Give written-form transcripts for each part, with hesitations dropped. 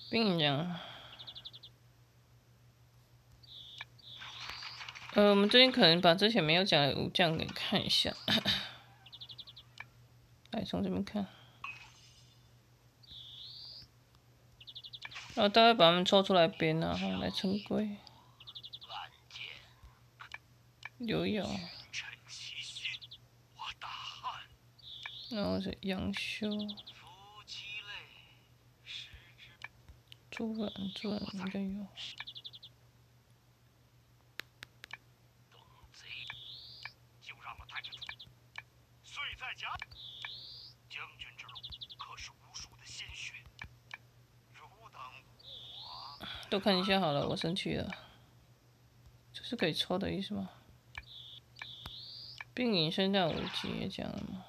冰讲，我们最近可能把之前没有讲的武将给看一下，来从这边看，然后大概把他们抽出来编啊，来称归。刘瑶，然后是杨修，朱兰应该有。都看一下好了，我生气了。这是可以抽的意思吗？并引圣诞武器也讲了吗？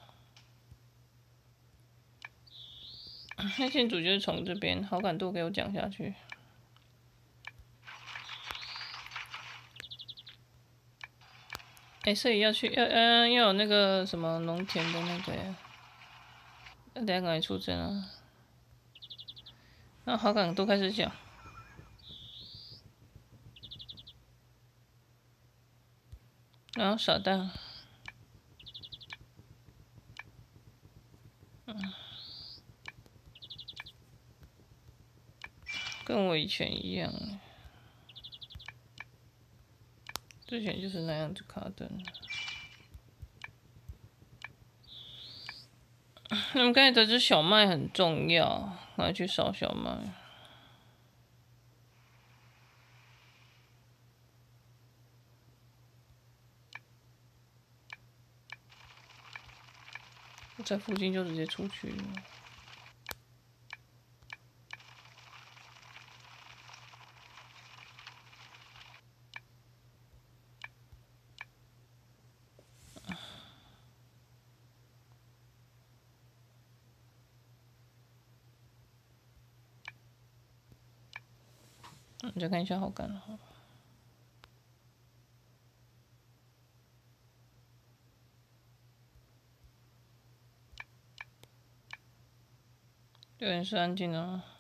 那线主就是从这边，好感度给我讲下去。所以要去要有那个什么农田的那个呀，等下赶快出征啊！那好感度开始讲，然后傻蛋，跟我以前一样，之前就是那样子卡灯。那么刚才得知小麦很重要，拿去烧小麦。我在附近就直接出去了。再看一下好感哈。对，是安静的。